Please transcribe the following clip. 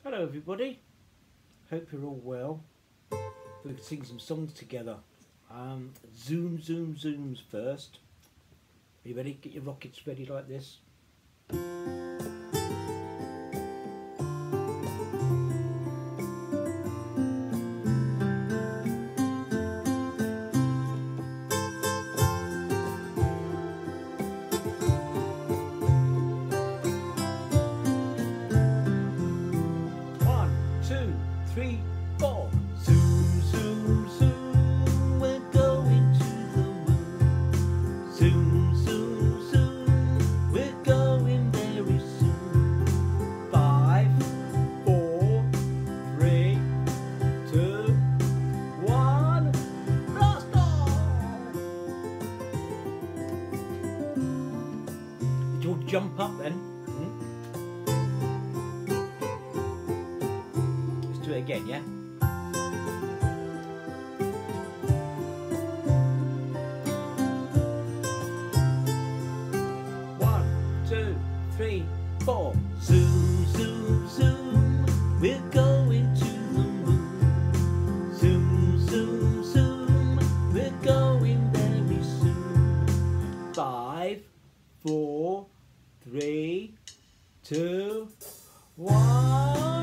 Hello everybody, hope you're all well. We can sing some songs together. Zoom, zoom, zooms first. Are you ready? Get your rockets ready like this. One, two, three, four. Zoom, zoom, zoom, we're going to the moon. Zoom, zoom, zoom, we're going very soon. 5, 4, 3, 2, 1, blast off! Did you all jump up then? Let's do it again, yeah? One, two, three, four. Zoom, zoom, zoom, we're going to the moon. Zoom, zoom, zoom, we're going very soon. 5, 4, 3, 2, 1.